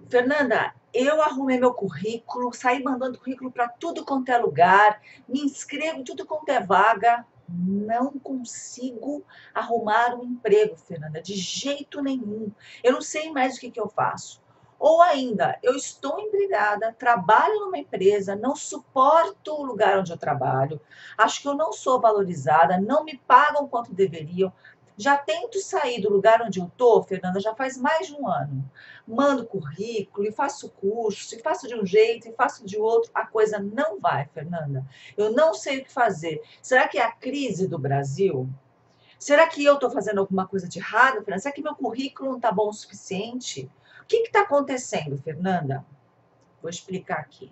Fernanda, eu arrumei meu currículo, saí mandando currículo para tudo quanto é lugar, me inscrevo em tudo quanto é vaga, não consigo arrumar um emprego, Fernanda, de jeito nenhum. Eu não sei mais o que que eu faço. Ou ainda, eu estou empregada, trabalho numa empresa, não suporto o lugar onde eu trabalho, acho que eu não sou valorizada, não me pagam quanto deveriam. Já tento sair do lugar onde eu estou, Fernanda, já faz mais de um ano. Mando currículo e faço curso, e faço de um jeito e faço de outro, a coisa não vai, Fernanda. Eu não sei o que fazer. Será que é a crise do Brasil? Será que eu estou fazendo alguma coisa de errado, Fernanda? Será que meu currículo não está bom o suficiente? O que está acontecendo, Fernanda? Vou explicar aqui.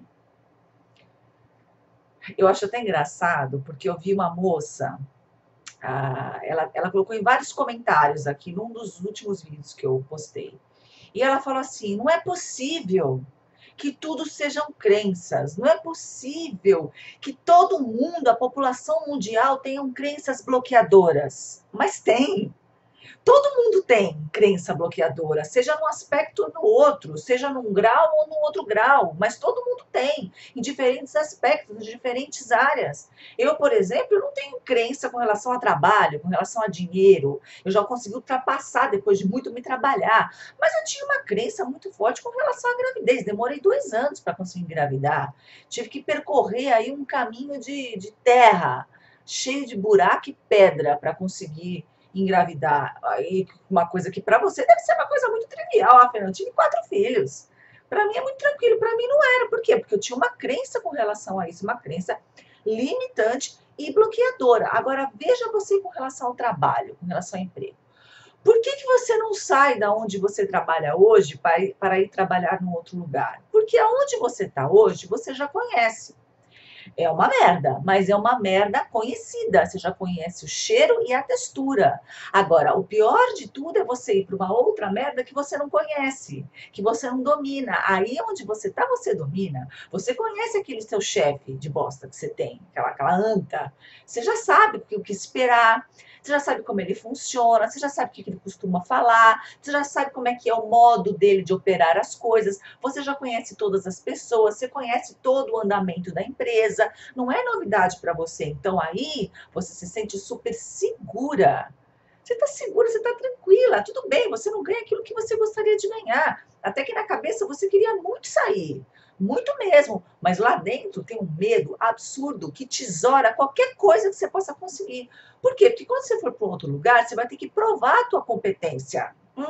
Eu acho até engraçado, porque eu vi uma moça, ela colocou em vários comentários aqui, num dos últimos vídeos que eu postei. E ela falou assim: não é possível que tudo sejam crenças, não é possível que todo mundo, a população mundial, tenham crenças bloqueadoras. Mas tem. Todo mundo tem crença bloqueadora, seja num aspecto ou no outro, seja num grau ou no outro grau, mas todo mundo tem, em diferentes aspectos, em diferentes áreas. Eu, por exemplo, eu não tenho crença com relação a trabalho, com relação a dinheiro. Eu já consegui ultrapassar depois de muito me trabalhar. Mas eu tinha uma crença muito forte com relação à gravidez. Demorei 2 anos para conseguir engravidar. Tive que percorrer aí um caminho de terra, cheio de buraco e pedra para conseguir engravidar. Aí, uma coisa que para você deve ser uma coisa muito trivial, Fernanda. Eu tive 4 filhos. Para mim é muito tranquilo, para mim não era. Por quê? Porque eu tinha uma crença com relação a isso, uma crença limitante e bloqueadora. Agora, veja você com relação ao trabalho, com relação ao emprego. Por que que você não sai da onde você trabalha hoje para ir trabalhar num outro lugar? Porque aonde você está hoje, você já conhece. É uma merda, mas é uma merda conhecida. Você já conhece o cheiro e a textura. Agora, o pior de tudo é você ir para uma outra merda que você não conhece, que você não domina. Aí onde você está, você domina. Você conhece aquele seu chefe de bosta que você tem, aquela anta. Você já sabe o que esperar. Você já sabe como ele funciona, você já sabe o que ele costuma falar, você já sabe como é que é o modo dele de operar as coisas, você já conhece todas as pessoas, você conhece todo o andamento da empresa, não é novidade para você. Então aí você se sente super segura. Você está segura, você está tranquila, tudo bem, você não ganha aquilo que você gostaria de ganhar. Até que na cabeça você queria muito sair, muito mesmo, mas lá dentro tem um medo absurdo que tesoura qualquer coisa que você possa conseguir. Por quê? Porque quando você for para um outro lugar, você vai ter que provar a tua competência.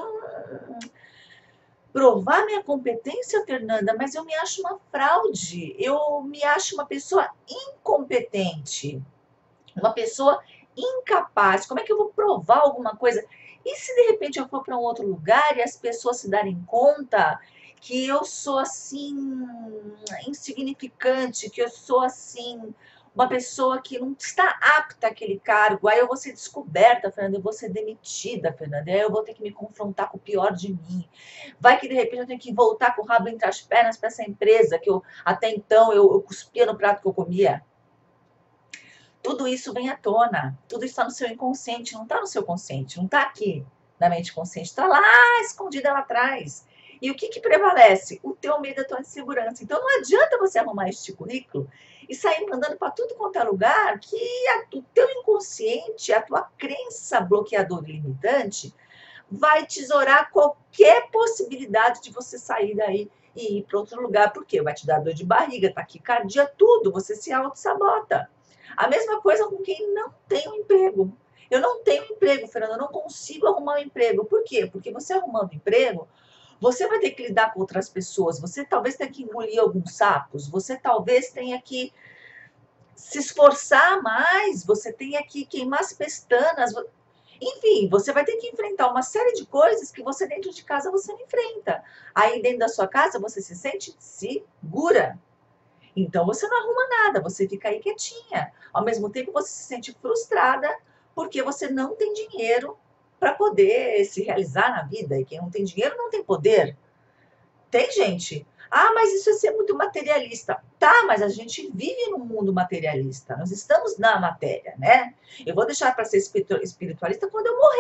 Provar minha competência, Fernanda, mas eu me acho uma fraude. Eu me acho uma pessoa incompetente, uma pessoa incapaz. Como é que eu vou provar alguma coisa? E se de repente eu for para um outro lugar e as pessoas se darem conta que eu sou assim insignificante, que eu sou assim uma pessoa que não está apta àquele cargo, aí eu vou ser descoberta, Fernanda, eu vou ser demitida, Fernanda, aí eu vou ter que me confrontar com o pior de mim. Vai que de repente eu tenho que voltar com o rabo entre as pernas para essa empresa que eu até então eu cuspia no prato que eu comia. Tudo isso vem à tona, tudo está no seu inconsciente, não está no seu consciente, não está aqui na mente consciente, está lá escondida lá atrás. E o que que prevalece? O teu medo, a tua insegurança. Então não adianta você arrumar este currículo e sair mandando para tudo quanto é lugar que o teu inconsciente, a tua crença bloqueadora e limitante vai tesourar qualquer possibilidade de você sair daí e ir para outro lugar. Por quê? Vai te dar dor de barriga, taquicardia, tudo, você se auto-sabota. A mesma coisa com quem não tem um emprego. Eu não tenho emprego, Fernanda, eu não consigo arrumar um emprego. Por quê? Porque você arrumando emprego, você vai ter que lidar com outras pessoas, você talvez tenha que engolir alguns sapos, você talvez tenha que se esforçar mais, você tenha que queimar as pestanas, enfim, você vai ter que enfrentar uma série de coisas que você dentro de casa você não enfrenta. Aí dentro da sua casa você se sente segura. Então você não arruma nada, você fica aí quietinha. Ao mesmo tempo você se sente frustrada porque você não tem dinheiro para poder se realizar na vida. E quem não tem dinheiro não tem poder. Tem gente. Ah, mas isso é ser muito materialista. Tá, mas a gente vive num mundo materialista. Nós estamos na matéria, né? Eu vou deixar para ser espiritualista quando eu morrer.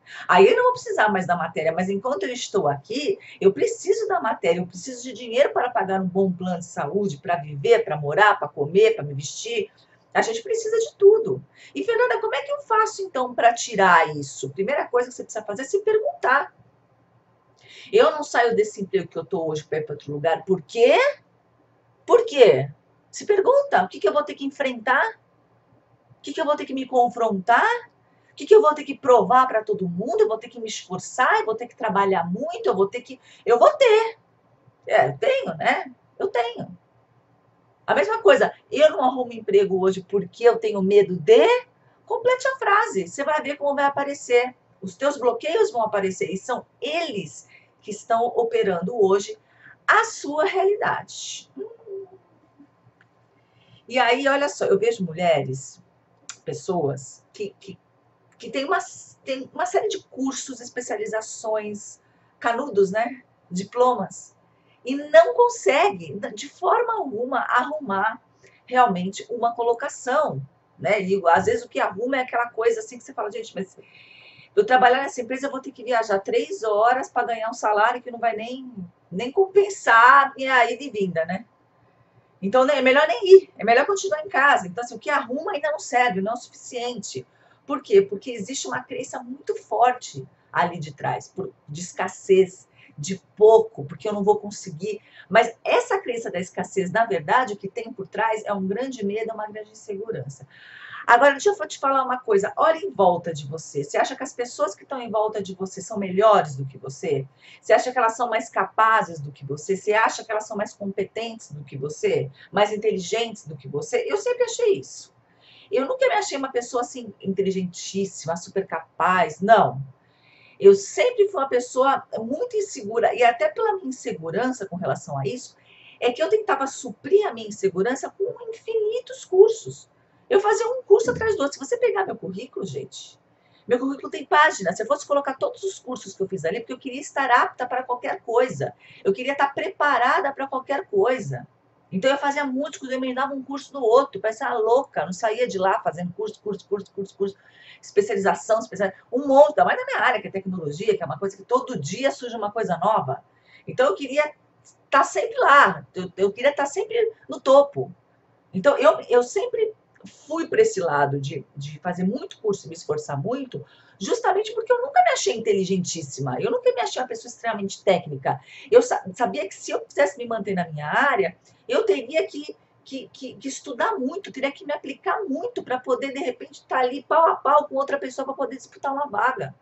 Aí eu não vou precisar mais da matéria, mas enquanto eu estou aqui, eu preciso da matéria, eu preciso de dinheiro para pagar um bom plano de saúde, para viver, para morar, para comer, para me vestir. A gente precisa de tudo. E, Fernanda, como é que eu faço, então, para tirar isso? Primeira coisa que você precisa fazer é se perguntar. Eu não saio desse emprego que eu estou hoje para ir para outro lugar. Por quê? Por quê? Se pergunta, o que eu vou ter que enfrentar? O que eu vou ter que me confrontar? O que eu vou ter que provar para todo mundo? Eu vou ter que me esforçar, eu vou ter que trabalhar muito, eu vou ter que. Eu vou ter. Eu tenho, né? Eu tenho. A mesma coisa, eu não arrumo emprego hoje porque eu tenho medo de. Complete a frase, você vai ver como vai aparecer. Os teus bloqueios vão aparecer e são eles que estão operando hoje a sua realidade. E aí, olha só, eu vejo mulheres, pessoas que tem uma série de cursos, especializações, canudos, né? Diplomas, e não consegue, de forma alguma, arrumar realmente uma colocação, né? E às vezes o que arruma é aquela coisa assim que você fala, gente, mas eu trabalhar nessa empresa, eu vou ter que viajar 3 horas para ganhar um salário que não vai nem compensar a minha ida e vinda, né? Então, é melhor nem ir, é melhor continuar em casa. Então, assim, o que arruma ainda não serve, não é o suficiente. Por quê? Porque existe uma crença muito forte ali de trás, de escassez, de pouco, porque eu não vou conseguir. Mas essa crença da escassez, na verdade, o que tem por trás é um grande medo, é uma grande insegurança. Agora, deixa eu te falar uma coisa. Olha em volta de você. Você acha que as pessoas que estão em volta de você são melhores do que você? Você acha que elas são mais capazes do que você? Você acha que elas são mais competentes do que você? Mais inteligentes do que você? Eu sempre achei isso. Eu nunca me achei uma pessoa assim, inteligentíssima, super capaz. Não. Eu sempre fui uma pessoa muito insegura. E até pela minha insegurança com relação a isso, é que eu tentava suprir a minha insegurança com infinitos cursos. Eu fazia um curso atrás do outro. Se você pegar meu currículo, gente, meu currículo tem página. Se eu fosse colocar todos os cursos que eu fiz ali, porque eu queria estar apta para qualquer coisa. Eu queria estar preparada para qualquer coisa. Então eu fazia muitos cursos, eu me dava um curso do outro, parecia uma louca, não saía de lá fazendo curso, especialização, um monte, ainda mais na minha área, que é tecnologia, que é uma coisa que todo dia surge uma coisa nova. Então eu queria estar sempre lá, eu queria estar sempre no topo. Então eu sempre fui para esse lado de fazer muito curso, me esforçar muito, justamente porque eu nunca me achei inteligentíssima, eu nunca me achei uma pessoa extremamente técnica. Eu sabia que se eu quisesse me manter na minha área, eu teria que estudar muito, teria que me aplicar muito para poder, de repente, estar ali pau a pau com outra pessoa para poder disputar uma vaga.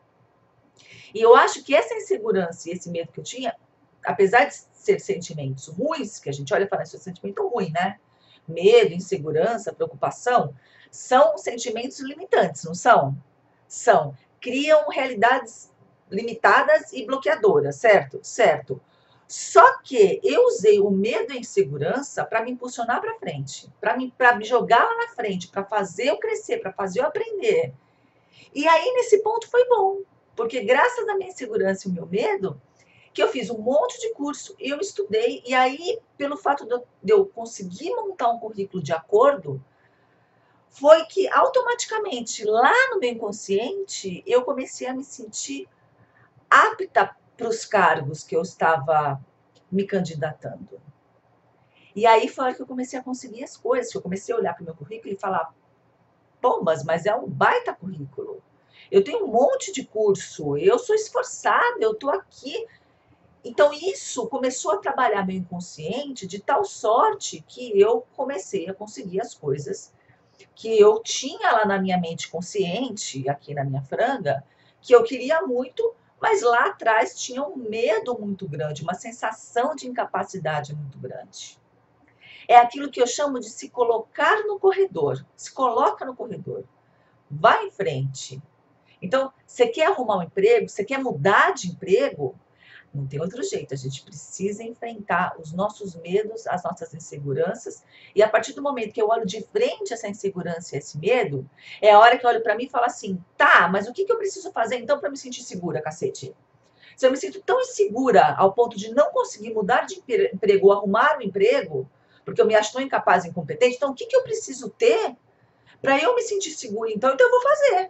E eu acho que essa insegurança e esse medo que eu tinha, apesar de ser sentimentos ruins, que a gente olha e fala, isso é um sentimento ruim, né? Medo, insegurança, preocupação, são sentimentos limitantes, não são? São. Criam realidades limitadas e bloqueadoras, certo? Certo. Só que eu usei o medo e a insegurança para me impulsionar para frente, para me jogar lá na frente, para fazer eu crescer, para fazer eu aprender. E aí, nesse ponto, foi bom, porque graças à minha insegurança e o meu medo, que eu fiz um monte de curso, eu estudei, e aí, pelo fato de eu conseguir montar um currículo de acordo, foi que automaticamente, lá no meu inconsciente, eu comecei a me sentir apta para os cargos que eu estava me candidatando. E aí foi a hora que eu comecei a conseguir as coisas, que eu comecei a olhar para o meu currículo e falar, pombas, mas é um baita currículo. Eu tenho um monte de curso, eu sou esforçada, eu estou aqui. Então, isso começou a trabalhar meu inconsciente de tal sorte que eu comecei a conseguir as coisas que eu tinha lá na minha mente consciente, aqui na minha franga, que eu queria muito, mas lá atrás tinha um medo muito grande, uma sensação de incapacidade muito grande. É aquilo que eu chamo de se colocar no corredor. Se coloca no corredor. Vai em frente. Então, você quer arrumar um emprego? Você quer mudar de emprego? Não tem outro jeito, a gente precisa enfrentar os nossos medos, as nossas inseguranças, e a partir do momento que eu olho de frente essa insegurança e esse medo, é a hora que eu olho para mim e falo assim, tá, mas o que eu preciso fazer então para me sentir segura, cacete? Se eu me sinto tão insegura ao ponto de não conseguir mudar de emprego ou arrumar um emprego, porque eu me acho tão incapaz e incompetente, então o que eu preciso ter para eu me sentir segura? Então eu vou fazer.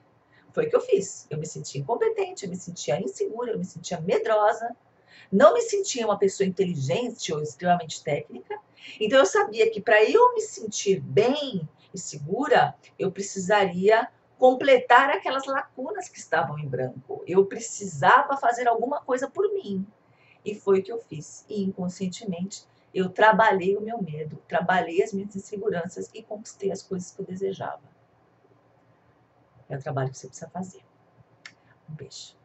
Foi o que eu fiz. Eu me sentia incompetente, eu me sentia insegura, eu me sentia medrosa, não me sentia uma pessoa inteligente ou extremamente técnica. Então eu sabia que para eu me sentir bem e segura, eu precisaria completar aquelas lacunas que estavam em branco. Eu precisava fazer alguma coisa por mim. E foi o que eu fiz. E inconscientemente eu trabalhei o meu medo, trabalhei as minhas inseguranças e conquistei as coisas que eu desejava. É o trabalho que você precisa fazer. Um beijo.